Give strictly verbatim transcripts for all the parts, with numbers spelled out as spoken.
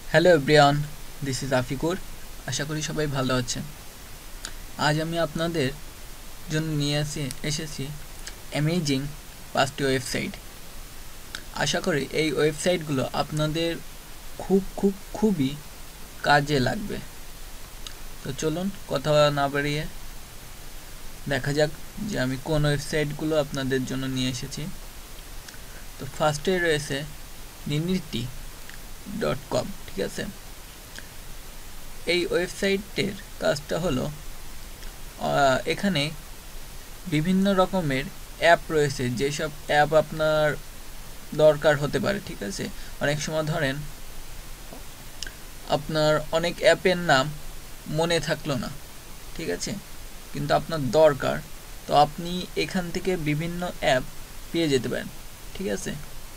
Hello everyone, this is Afikur. আশা করি সবাই ভালো আছেন। আজ আমি আপনাদের জন্য নিয়ে আসি এসেছি অ্যামেজিং পাঁচটি ওয়েবসাইট। আশা করি এই ওয়েবসাইটগুলো আপনাদের খুব খুব খুবই কাজে লাগবে। তো চলুন কথা না বাড়িয়ে দেখা যাক যে আমি কোন ওয়েবসাইটগুলো আপনাদের জন্য নিয়ে এসেছি। তো ফার্স্টে রয়েছে নিনিটি ডট কম। ঠিক আছে, এই ওয়েবসাইটের কাজটা হলো এখানে বিভিন্ন রকমের অ্যাপ রয়েছে, যেসব অ্যাপ আপনার দরকার হতে পারে। ঠিক আছে, অনেক সময় ধরেন আপনার অনেক অ্যাপের নাম মনে থাকলো না, ঠিক আছে, কিন্তু আপনার দরকার, তো আপনি এখান থেকে বিভিন্ন অ্যাপ পেয়ে যেতে পারেন। ঠিক আছে,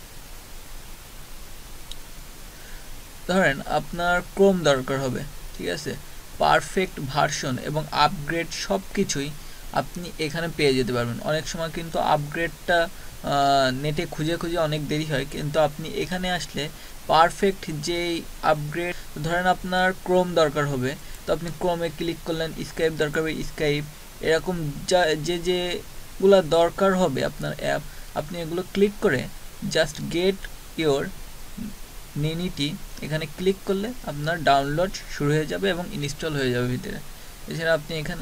ধরেন আপনার ক্রোম দরকার হবে। ঠিক আছে, পারফেক্ট ভার্সন এবং আপগ্রেড সব কিছুই আপনি এখানে পেয়ে যেতে পারবেন। অনেক সময় কিন্তু আপগ্রেডটা নেটে খুঁজে খুঁজে অনেক দেরি হয়, কিন্তু আপনি এখানে আসলে পারফেক্ট যেই আপগ্রেড, ধরেন আপনার ক্রোম দরকার হবে, তো আপনি ক্রোমে ক্লিক করলেন, স্কাইপ দরকার হবে স্কাইপ, এরকম যা যে যেগুলো দরকার হবে আপনার অ্যাপ, আপনি এগুলো ক্লিক করে জাস্ট গেট ইওর নিনিটি এখানে ক্লিক করলে আপনার ডাউনলোড শুরু হয়ে যাবে এবং ইনস্টল হয়ে যাবে ভিতরে। এছাড়া আপনি এখানে,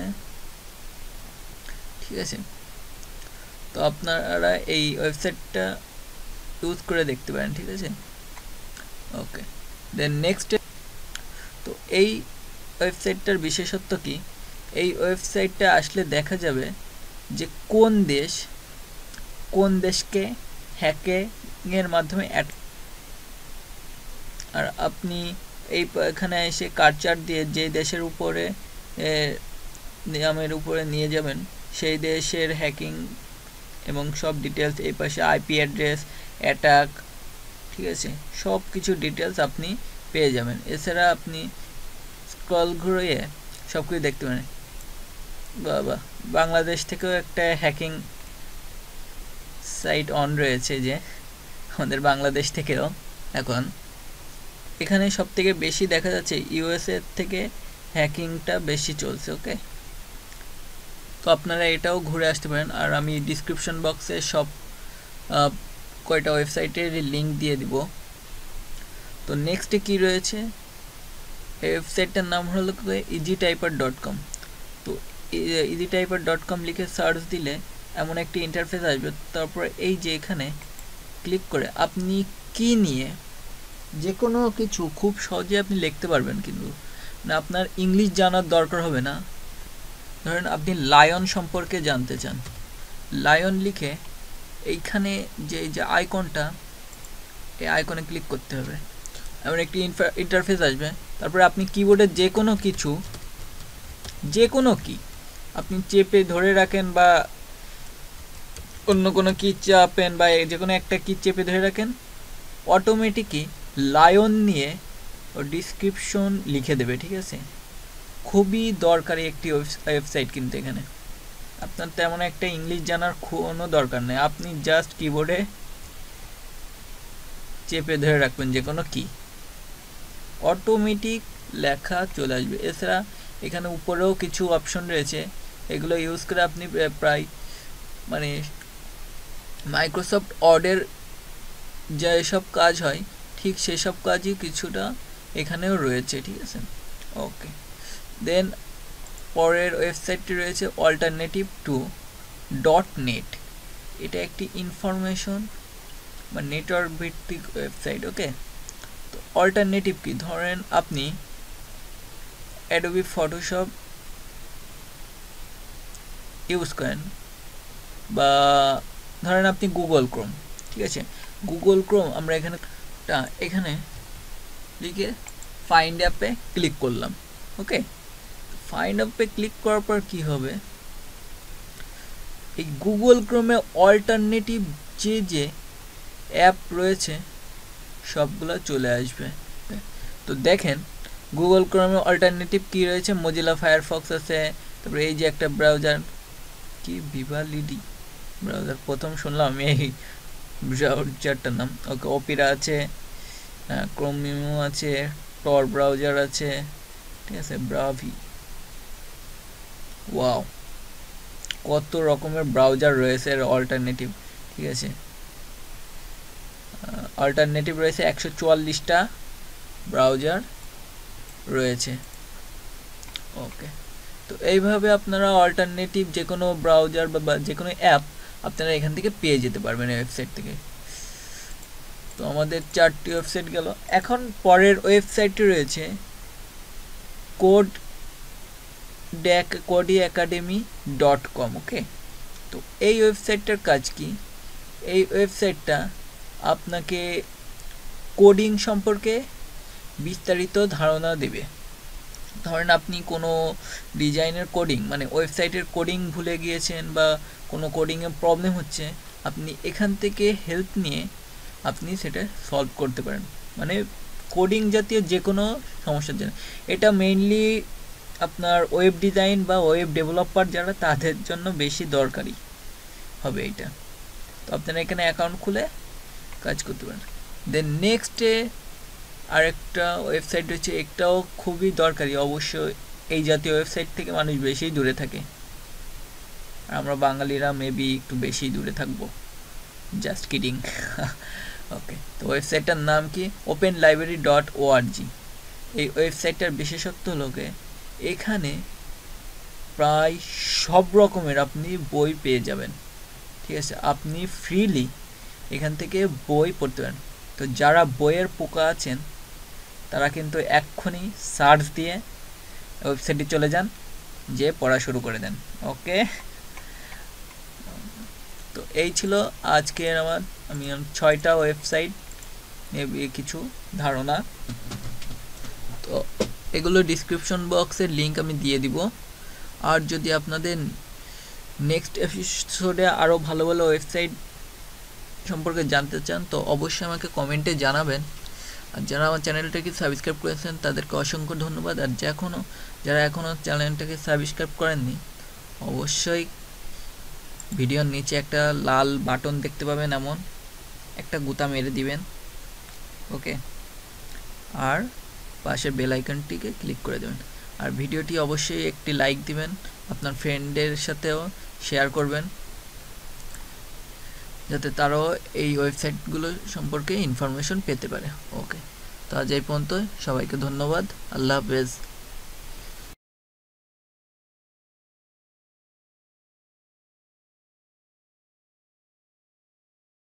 ঠিক আছে, তো আপনারা এই ওয়েবসাইটটা ইউজ করে দেখতে পারেন। ঠিক আছে, ওকে। দেন নেক্সট, তো এই ওয়েবসাইটটার বিশেষত্ব কি? এই ওয়েবসাইটটা আসলে দেখা যাবে যে কোন দেশ কোন দেশকে হ্যাকিংয়ের মাধ্যমে অ্যাট, আর আপনি এই এখানে এসে কার্সার দিয়ে যে দেশের উপরে নিয়মের উপরে নিয়ে যাবেন সেই দেশের হ্যাকিং এবং সব ডিটেলস, এই পাশে আইপি অ্যাড্রেস, অ্যাটাক, ঠিক আছে, সব কিছু ডিটেলস আপনি পেয়ে যাবেন। এছাড়া আপনি স্ক্রল ঘুরিয়ে সব কিছু দেখতে পারেন। বাবা, বাংলাদেশ থেকেও একটা হ্যাকিং সাইট অন রয়েছে, যে আমাদের বাংলাদেশ থেকেও এখন এখানে সব থেকে বেশি দেখা যাচ্ছে ইউএসএ থেকে হ্যাকিংটা বেশি চলছে। ওকে, তো আপনারা এটাও ঘুরে আসতে পারেন, আর আমি ডিসক্রিপশন বক্সে সব কয়টা ওয়েবসাইটের লিঙ্ক দিয়ে দিব। তো নেক্সটে কি রয়েছে, এই ওয়েবসাইটটার নাম হলো ইজি টাইপার ডট কম। তো ইজি টাইপার ডট কম লিখে সার্চ দিলে এমন একটি ইন্টারফেস আসবে। তারপরে এই যে এখানে ক্লিক করে আপনি কি নিয়ে যে কোনো কিছু খুব সহজে আপনি লিখতে পারবেন, কিন্তু না আপনার ইংলিশ জানার দরকার হবে না। ধরেন আপনি লায়ন সম্পর্কে জানতে চান, লায়ন লিখে এইখানে যে যে আইকনটা, এই আইকনে ক্লিক করতে হবে, এমন একটি ইন্টারফেস আসবে। তারপরে আপনি কিবোর্ডে যে কোনো কিছু, যে কোনো কি আপনি চেপে ধরে রাখেন বা অন্য কোনো কি চাপেন বা যে কোনো একটা কি চেপে ধরে রাখেন, অটোমেটিকই লায়ন নিয়ে ও ডিসক্রিপশন লিখে দেবে। ঠিক আছে, খুবই দরকারি একটি ওয়েবসাইট, কিন্তু এখানে আপনার তেমন একটা ইংলিশ জানার কোনো দরকার নেই। আপনি জাস্ট কিবোর্ডে চেপে ধরে রাখবেন যে কোনো কি, অটোমেটিক লেখা চলে আসবে। এছাড়া এখানে উপরেও কিছু অপশন রয়েছে, এগুলো ইউজ করে আপনি প্রায় মানে মাইক্রোসফট ওয়ার্ডের যেসব কাজ হয় ঠিক সেসব কাজই কিছুটা এখানেও রয়েছে। ঠিক আছে, ওকে। দেন পরের ওয়েবসাইটটি রয়েছে অল্টারনেটিভ টু ডট নেট। এটা একটি ইনফরমেশন বা নেটওয়ার্ক ভিত্তিক ওয়েবসাইট। ওকে, তো অল্টারনেটিভ কি, ধরেন আপনি অ্যাডোবি ফটোশপ ইউজ করেন, বা ধরেন আপনি গুগল ক্রোম, ঠিক আছে, গুগল ক্রোম আমরা এখানে এখানে লিখে ফাইন্ড অ্যাপে ক্লিক করলাম। ওকে, ফাইন্ড অ্যাপে ক্লিক করার পর কি হবে, এই গুগল ক্রোমে অল্টারনেটিভ যে যে অ্যাপ রয়েছে সবগুলো চলে আসবে। তো দেখেন গুগল ক্রোমে অল্টারনেটিভ কি রয়েছে, মজিলা ফায়ারফক্স আছে, তারপরে এই যে একটা ব্রাউজার কি ভিভালিডি ব্রাউজার, প্রথম শুনলাম আমি এই ব্রাউজারটার নাম। ওকে, অপিরা আছে, ক্রোমিয়ম আছে, টর ব্রাউজার আছে, ঠিক আছে, ব্রাভি। ওয়াও, কত রকমের ব্রাউজার রয়েছে এর অল্টারনেটিভ, ঠিক আছে। অল্টারনেটিভ রয়েছে একশো চুয়াল্লিশটা ব্রাউজার রয়েছে। ওকে, তো এইভাবে আপনারা অল্টারনেটিভ যে কোনো ব্রাউজার বা যে কোনো অ্যাপ আপনারা এখান থেকে পেয়ে যেতে পারবেন এই ওয়েবসাইট থেকে। তো আমাদের চারটি ওয়েবসাইট গেল। এখন পরের ওয়েবসাইটটি রয়েছে কোড ড্যাক codecademy dot com. Okay, তো এই ওয়েবসাইটটার কাজ কি? এই ওয়েবসাইটটা আপনাকে কোডিং সম্পর্কে বিস্তারিত ধারণা দেবে। ধরেন আপনি কোনো ডিজাইনের কোডিং মানে ওয়েবসাইটের কোডিং ভুলে গিয়েছেন বা কোনো কোডিংয়ে প্রবলেম হচ্ছে, আপনি এখান থেকে হেল্প নিয়ে আপনি সেটা সলভ করতে পারেন, মানে কোডিং জাতীয় যে কোনো সমস্যার জন্য। এটা মেইনলি আপনার ওয়েব ডিজাইন বা ওয়েব ডেভেলপার যারা তাদের জন্য বেশি দরকারি হবে এইটা। তো আপনারা এখানে অ্যাকাউন্ট খুলে কাজ করতে পারেন। দেন নেক্সটে আরেকটা ওয়েবসাইট হচ্ছে, একটাও খুবই দরকারি, অবশ্যই এই জাতীয় ওয়েবসাইট থেকে মানুষ বেশি দূরে থাকে, আর আমরা বাঙালিরা মেবি একটু বেশি দূরে থাকবো, জাস্ট কিডিং। ওকে, তো ওয়েবসাইটটার নাম কি? Open library dot org. এই ওয়েবসাইটটার বিশেষত্ব হলো এখানে প্রায় সব রকমের আপনি বই পেয়ে যাবেন, ঠিক আছে। আপনি ফ্রিলি এখান থেকে বই পড়তে পারেন। তো যারা বইয়ের পোকা আছেন তারা কিন্তু এক্ষুনি সার্চ দিয়ে ওয়েবসাইটে চলে যান, যে পড়া শুরু করে দেন। ওকে, তো এই ছিল আজকের আমার আমি ছয়টা ওয়েবসাইট নিয়ে কিছু ধারণা। তো এগুলো ডিসক্রিপশন বক্সের লিঙ্ক আমি দিয়ে দিব। আর যদি আপনাদের নেক্সট এপিসোডে আরও ভালো ভালো ওয়েবসাইট সম্পর্কে জানতে চান তো অবশ্যই আমাকে কমেন্টে জানাবেন। আর যারা আমার চ্যানেলটাকে সাবস্ক্রাইব করেছেন তাদেরকে অসংখ্য ধন্যবাদ। আর যে এখনও যারা এখনও চ্যানেলটাকে সাবস্ক্রাইব করেননি অবশ্যই ভিডিওর নিচে একটা লাল বাটন দেখতে পাবেন, এমন একটা গুতা মেরে দিবেন। ওকে, আর পাশের বেল আইকনটিকে ক্লিক করে দেবেন। আর ভিডিওটি অবশ্যই একটি লাইক দিবেন, আপনার ফ্রেন্ডের সাথেও শেয়ার করবেন যাতে তারাও এই ওয়েবসাইটগুলো সম্পর্কে ইনফরমেশন পেতে পারে। ওকে, তো আজ এই পর্যন্ত, সবাইকে ধন্যবাদ, আল্লাহ হাফেজ।